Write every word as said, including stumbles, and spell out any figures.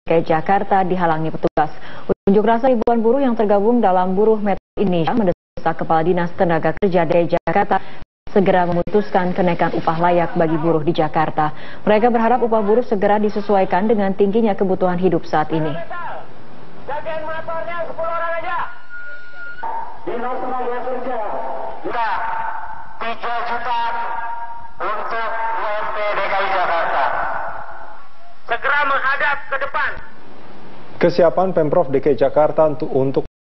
D K I Jakarta dihalangi petugas. Unjuk rasa ribuan buruh yang tergabung dalam Buruh Metro Indonesia mendesak Kepala Dinas Tenaga Kerja D K I Jakarta segera memutuskan kenaikan upah layak bagi buruh di Jakarta. Mereka berharap upah buruh segera disesuaikan dengan tingginya kebutuhan hidup saat ini. Jagain motornya sepuluh orang aja. Dinas Tenaga Kerja minta tiga juta untuk U M P D K I Jakarta. Segera menghadap ke depan. Kesiapan Pemprov D K I Jakarta untuk